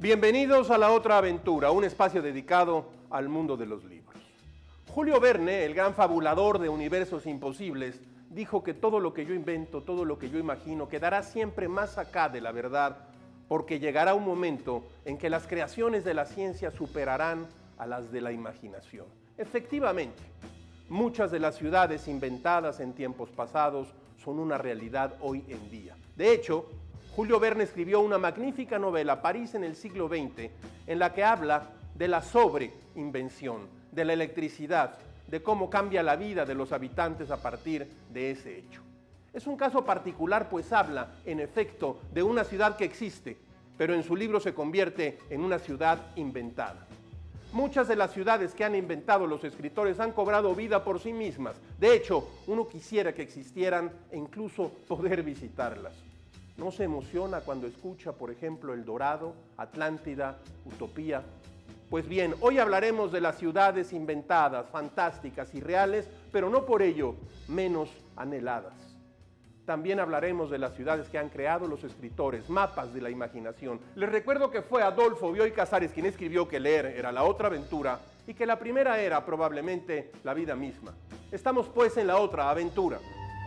Bienvenidos a La Otra Aventura, un espacio dedicado al mundo de los libros. Julio Verne, el gran fabulador de universos imposibles, dijo que todo lo que yo invento, todo lo que yo imagino, quedará siempre más acá de la verdad, porque llegará un momento en que las creaciones de la ciencia superarán a las de la imaginación. Efectivamente, muchas de las ciudades inventadas en tiempos pasados son una realidad hoy en día. De hecho, Julio Verne escribió una magnífica novela, París en el siglo XX, en la que habla de la sobreinvención, de la electricidad, de cómo cambia la vida de los habitantes a partir de ese hecho. Es un caso particular, pues habla, en efecto, de una ciudad que existe, pero en su libro se convierte en una ciudad inventada. Muchas de las ciudades que han inventado los escritores han cobrado vida por sí mismas. De hecho, uno quisiera que existieran e incluso poder visitarlas. ¿No se emociona cuando escucha, por ejemplo, El Dorado, Atlántida, Utopía? Pues bien, hoy hablaremos de las ciudades inventadas, fantásticas y reales, pero no por ello menos anheladas. También hablaremos de las ciudades que han creado los escritores, mapas de la imaginación. Les recuerdo que fue Adolfo Bioy Casares quien escribió que leer era la otra aventura y que la primera era probablemente la vida misma. Estamos pues en la otra aventura.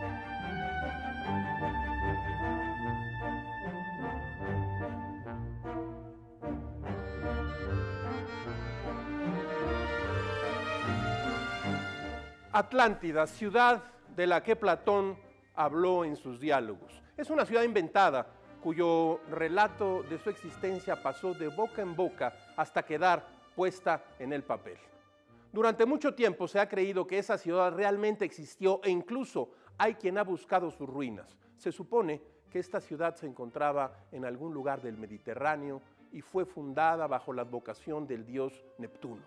Atlántida, ciudad de la que Platón habló en sus diálogos. Es una ciudad inventada cuyo relato de su existencia pasó de boca en boca hasta quedar puesta en el papel. Durante mucho tiempo se ha creído que esa ciudad realmente existió e incluso hay quien ha buscado sus ruinas. Se supone que esta ciudad se encontraba en algún lugar del Mediterráneo y fue fundada bajo la advocación del dios Neptuno.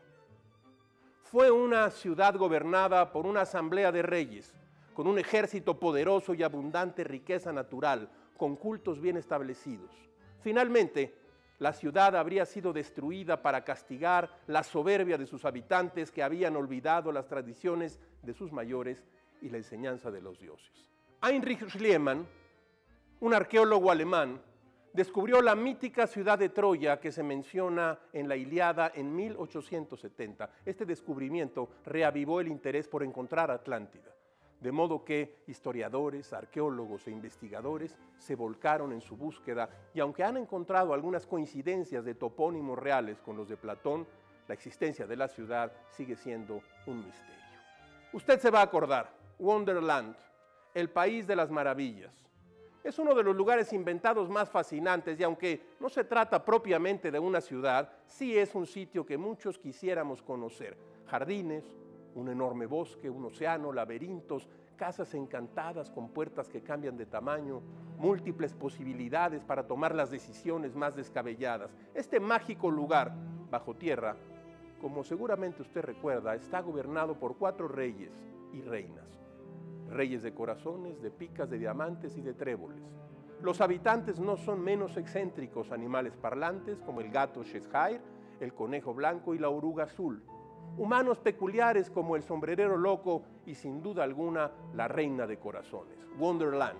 Fue una ciudad gobernada por una asamblea de reyes, con un ejército poderoso y abundante riqueza natural, con cultos bien establecidos. Finalmente, la ciudad habría sido destruida para castigar la soberbia de sus habitantes que habían olvidado las tradiciones de sus mayores y la enseñanza de los dioses. Heinrich Schliemann, un arqueólogo alemán, descubrió la mítica ciudad de Troya que se menciona en la Ilíada en 1870. Este descubrimiento reavivó el interés por encontrar Atlántida, de modo que historiadores, arqueólogos e investigadores se volcaron en su búsqueda y aunque han encontrado algunas coincidencias de topónimos reales con los de Platón, la existencia de la ciudad sigue siendo un misterio. Usted se va a acordar, Wonderland, el país de las maravillas. Es uno de los lugares inventados más fascinantes y aunque no se trata propiamente de una ciudad, sí es un sitio que muchos quisiéramos conocer. Jardines, un enorme bosque, un océano, laberintos, casas encantadas con puertas que cambian de tamaño, múltiples posibilidades para tomar las decisiones más descabelladas. Este mágico lugar, bajo tierra, como seguramente usted recuerda, está gobernado por 4 reyes y reinas. Reyes de corazones, de picas, de diamantes y de tréboles. Los habitantes no son menos excéntricos animales parlantes como el gato Cheshire, el conejo blanco y la oruga azul. Humanos peculiares como el sombrerero loco y sin duda alguna la reina de corazones, Wonderland.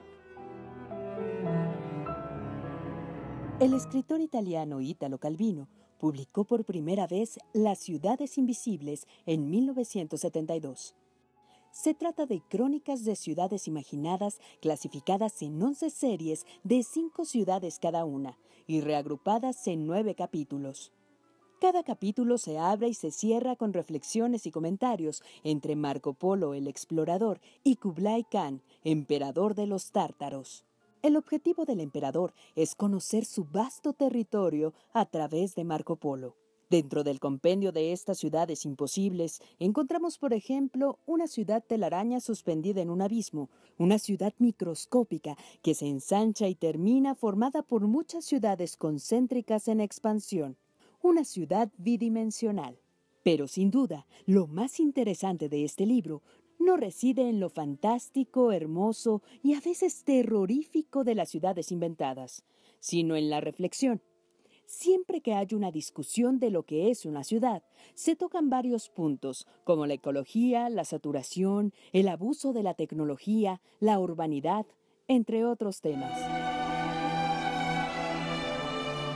El escritor italiano Italo Calvino publicó por primera vez Las ciudades invisibles en 1972. Se trata de crónicas de ciudades imaginadas clasificadas en 11 series de 5 ciudades cada una y reagrupadas en 9 capítulos. Cada capítulo se abre y se cierra con reflexiones y comentarios entre Marco Polo, el explorador, y Kublai Khan, emperador de los tártaros. El objetivo del emperador es conocer su vasto territorio a través de Marco Polo. Dentro del compendio de estas ciudades imposibles, encontramos, por ejemplo, una ciudad telaraña suspendida en un abismo, una ciudad microscópica que se ensancha y termina formada por muchas ciudades concéntricas en expansión, una ciudad bidimensional. Pero sin duda, lo más interesante de este libro no reside en lo fantástico, hermoso y a veces terrorífico de las ciudades inventadas, sino en la reflexión. Siempre que hay una discusión de lo que es una ciudad, se tocan varios puntos, como la ecología, la saturación, el abuso de la tecnología, la urbanidad, entre otros temas.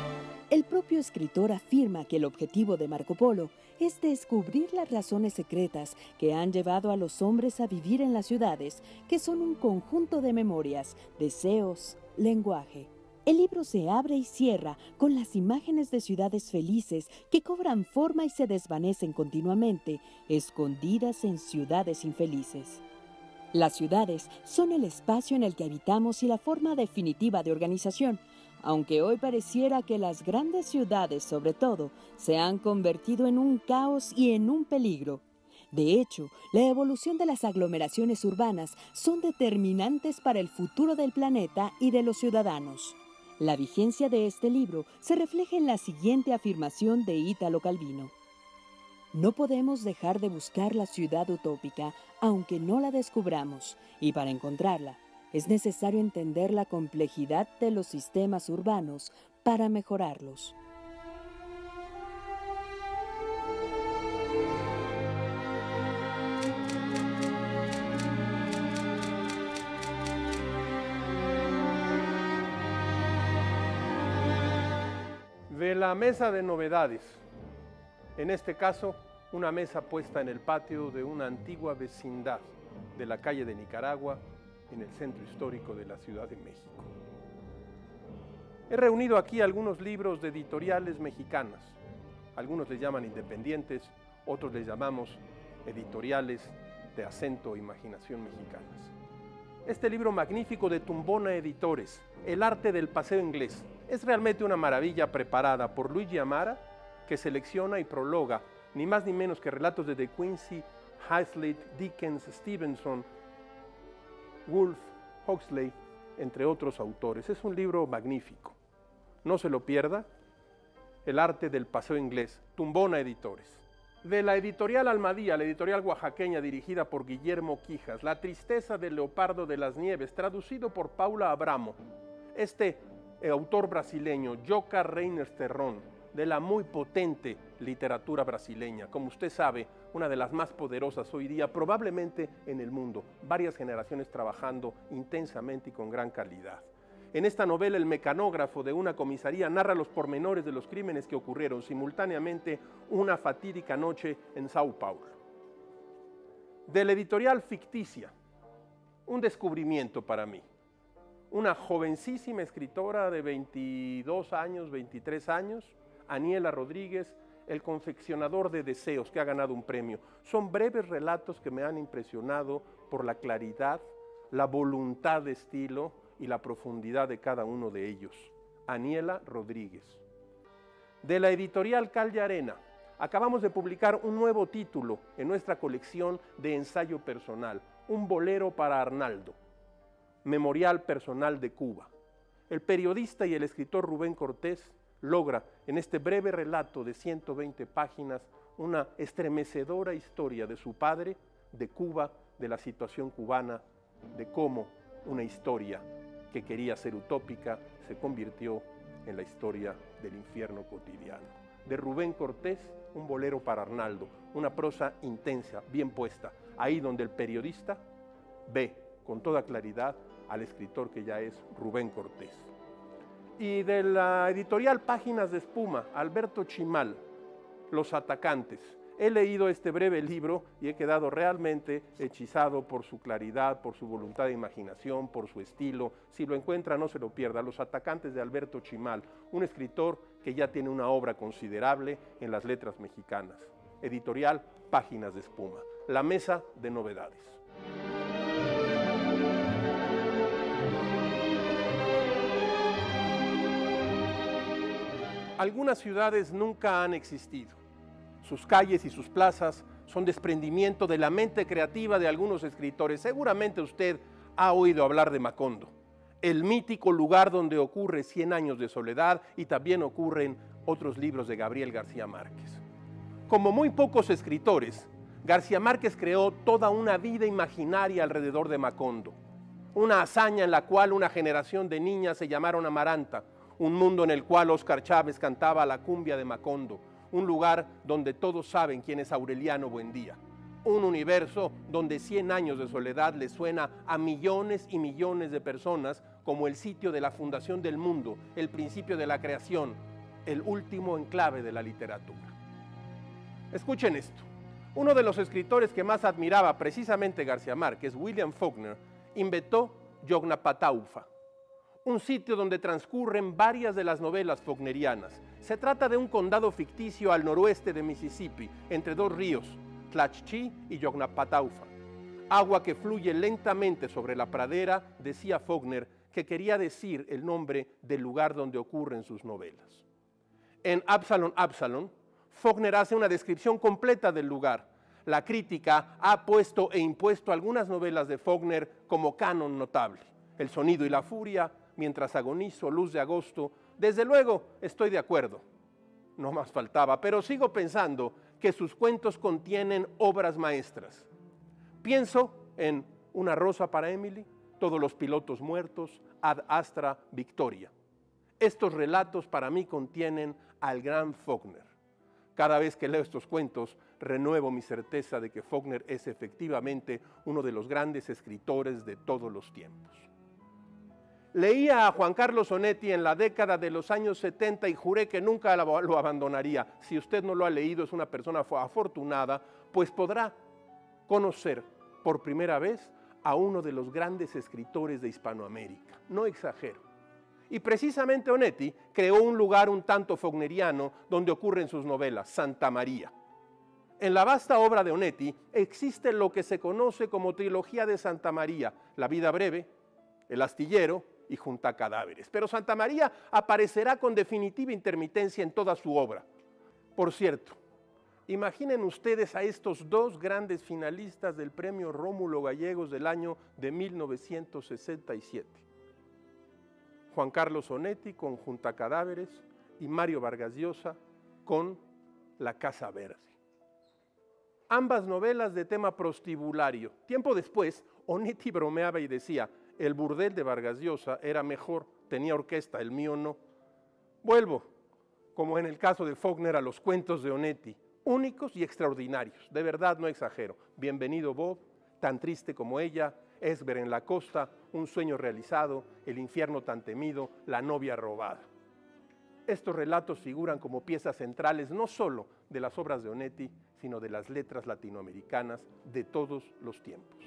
El propio escritor afirma que el objetivo de Marco Polo es descubrir las razones secretas que han llevado a los hombres a vivir en las ciudades, que son un conjunto de memorias, deseos, lenguaje. El libro se abre y cierra con las imágenes de ciudades felices que cobran forma y se desvanecen continuamente, escondidas en ciudades infelices. Las ciudades son el espacio en el que habitamos y la forma definitiva de organización, aunque hoy pareciera que las grandes ciudades, sobre todo, se han convertido en un caos y en un peligro. De hecho, la evolución de las aglomeraciones urbanas son determinantes para el futuro del planeta y de los ciudadanos. La vigencia de este libro se refleja en la siguiente afirmación de Italo Calvino. No podemos dejar de buscar la ciudad utópica, aunque no la descubramos, y para encontrarla, es necesario entender la complejidad de los sistemas urbanos para mejorarlos. De la mesa de novedades, en este caso, una mesa puesta en el patio de una antigua vecindad de la calle de Nicaragua, en el centro histórico de la Ciudad de México. He reunido aquí algunos libros de editoriales mexicanas. Algunos les llaman independientes, otros les llamamos editoriales de acento e imaginación mexicanas. Este libro magnífico de Tumbona Editores, El arte del paseo inglés, es realmente una maravilla preparada por Luigi Amara, que selecciona y prologa ni más ni menos que relatos de De Quincey, Hazlitt, Dickens, Stevenson, Woolf, Huxley, entre otros autores. Es un libro magnífico. No se lo pierda. El arte del paseo inglés, Tumbona Editores. De la editorial Almadía, la editorial oaxaqueña dirigida por Guillermo Quijas, La tristeza del leopardo de las nieves, traducido por Paula Abramo. Este autor brasileño, Joca Reyners Terrón, de la muy potente literatura brasileña, como usted sabe, una de las más poderosas hoy día, probablemente en el mundo, varias generaciones trabajando intensamente y con gran calidad. En esta novela, el mecanógrafo de una comisaría narra los pormenores de los crímenes que ocurrieron simultáneamente una fatídica noche en Sao Paulo. De la editorial Ficticia, un descubrimiento para mí. Una jovencísima escritora de 22 años, 23 años, Aniela Rodríguez, El confeccionador de deseos, que ha ganado un premio. Son breves relatos que me han impresionado por la claridad, la voluntad de estilo y la profundidad de cada uno de ellos. Aniela Rodríguez. De la editorial Calle Arena, acabamos de publicar un nuevo título en nuestra colección de ensayo personal, Un bolero para Arnaldo, Memorial Personal de Cuba. El periodista y el escritor Rubén Cortés logra en este breve relato de 120 páginas una estremecedora historia de su padre, de Cuba, de la situación cubana, de cómo una historia que quería ser utópica se convirtió en la historia del infierno cotidiano. De Rubén Cortés, Un bolero para Arnaldo, una prosa intensa, bien puesta, ahí donde el periodista ve con toda claridad al escritor que ya es Rubén Cortés. Y de la editorial Páginas de Espuma, Alberto Chimal, Los atacantes. He leído este breve libro y he quedado realmente hechizado por su claridad, por su voluntad de imaginación, por su estilo. Si lo encuentra, no se lo pierda. Los atacantes de Alberto Chimal, un escritor que ya tiene una obra considerable en las letras mexicanas. Editorial Páginas de Espuma. La mesa de novedades. Algunas ciudades nunca han existido. Sus calles y sus plazas son desprendimiento de la mente creativa de algunos escritores. Seguramente usted ha oído hablar de Macondo, el mítico lugar donde ocurre 100 años de soledad y también ocurren otros libros de Gabriel García Márquez. Como muy pocos escritores, García Márquez creó toda una vida imaginaria alrededor de Macondo, una hazaña en la cual una generación de niñas se llamaron Amaranta, un mundo en el cual Óscar Chávez cantaba la cumbia de Macondo, un lugar donde todos saben quién es Aureliano Buendía, un universo donde 100 años de soledad le suena a millones y millones de personas como el sitio de la fundación del mundo, el principio de la creación, el último enclave de la literatura. Escuchen esto. Uno de los escritores que más admiraba precisamente García Márquez, William Faulkner, inventó Yoknapataufa, un sitio donde transcurren varias de las novelas faulknerianas. Se trata de un condado ficticio al noroeste de Mississippi, entre dos ríos, Tlachtchi y Yoknapataufa. Agua que fluye lentamente sobre la pradera, decía Faulkner, que quería decir el nombre del lugar donde ocurren sus novelas. En Absalom, Absalom, Faulkner hace una descripción completa del lugar. La crítica ha puesto e impuesto algunas novelas de Faulkner como canon notable. El sonido y la furia, Mientras agonizo, Luz de agosto. Desde luego estoy de acuerdo, no más faltaba, pero sigo pensando que sus cuentos contienen obras maestras. Pienso en Una rosa para Emily, Todos los pilotos muertos, Ad Astra Victoria. Estos relatos para mí contienen al gran Faulkner. Cada vez que leo estos cuentos, renuevo mi certeza de que Faulkner es efectivamente uno de los grandes escritores de todos los tiempos. Leía a Juan Carlos Onetti en la década de los años 70 y juré que nunca lo abandonaría. Si usted no lo ha leído, es una persona afortunada, pues podrá conocer por primera vez a uno de los grandes escritores de Hispanoamérica. No exagero. Y precisamente Onetti creó un lugar un tanto faulkneriano donde ocurren sus novelas, Santa María. En la vasta obra de Onetti existe lo que se conoce como trilogía de Santa María, La vida breve, El astillero y Junta cadáveres. Pero Santa María aparecerá con definitiva intermitencia en toda su obra. Por cierto, imaginen ustedes a estos dos grandes finalistas del premio Rómulo Gallegos del año de 1967. Juan Carlos Onetti con Junta cadáveres y Mario Vargas Llosa con La casa verde. Ambas novelas de tema prostibulario. Tiempo después, Onetti bromeaba y decía: el burdel de Vargas Llosa era mejor, tenía orquesta, el mío no. Vuelvo, como en el caso de Faulkner, a los cuentos de Onetti, únicos y extraordinarios, de verdad no exagero. Bienvenido Bob, Tan triste como ella, Esber en la costa, Un sueño realizado, El infierno tan temido, La novia robada. Estos relatos figuran como piezas centrales no solo de las obras de Onetti, sino de las letras latinoamericanas de todos los tiempos.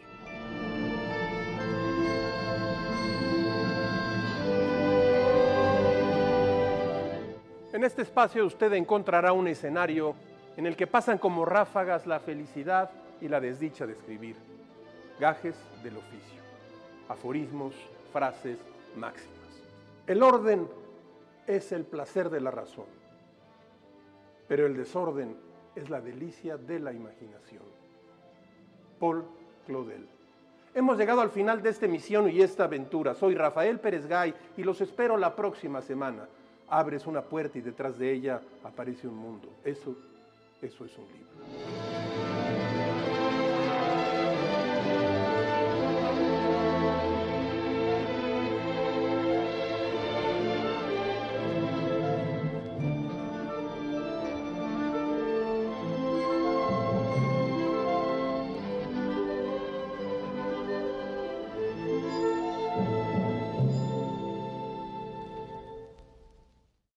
En este espacio usted encontrará un escenario en el que pasan como ráfagas la felicidad y la desdicha de escribir, gajes del oficio, aforismos, frases, máximas. El orden es el placer de la razón, pero el desorden es la delicia de la imaginación. Paul Claudel. Hemos llegado al final de esta emisión y esta aventura. Soy Rafael Pérez Gay y los espero la próxima semana. Abres una puerta y detrás de ella aparece un mundo. Eso es un libro.